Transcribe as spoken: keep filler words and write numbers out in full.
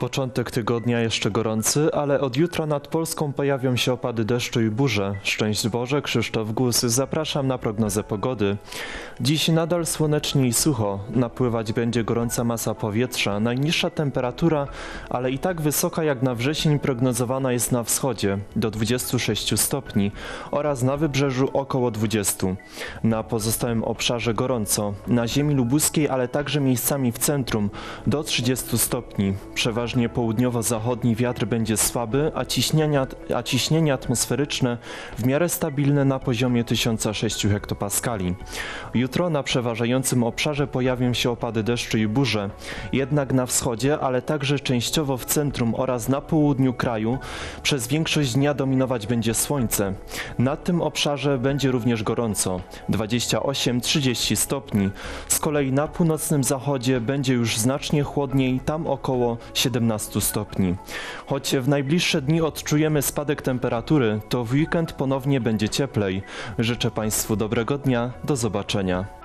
Początek tygodnia jeszcze gorący, ale od jutra nad Polską pojawią się opady deszczu i burze. Szczęść Boże, Krzysztof Gus, zapraszam na prognozę pogody. Dziś nadal słonecznie i sucho, napływać będzie gorąca masa powietrza, najniższa temperatura, ale i tak wysoka jak na wrzesień prognozowana jest na wschodzie, do dwudziestu sześciu stopni oraz na wybrzeżu około dwudziestu. Na pozostałym obszarze gorąco, na ziemi lubuskiej, ale także miejscami w centrum, do trzydziestu stopni. Przeważnie południowo-zachodni wiatr będzie słaby, a ciśnienia, a ciśnienie atmosferyczne w miarę stabilne na poziomie tysiąc sześć hektopaskali. Jutro na przeważającym obszarze pojawią się opady deszczu i burze, jednak na wschodzie, ale także częściowo w centrum oraz na południu kraju przez większość dnia dominować będzie słońce. Na tym obszarze będzie również gorąco, dwadzieścia osiem do trzydziestu stopni. Z kolei na północnym zachodzie będzie już znacznie chłodniej, tam około siedemnastu stopni. Choć w najbliższe dni odczujemy spadek temperatury, to w weekend ponownie będzie cieplej. Życzę Państwu dobrego dnia, do zobaczenia.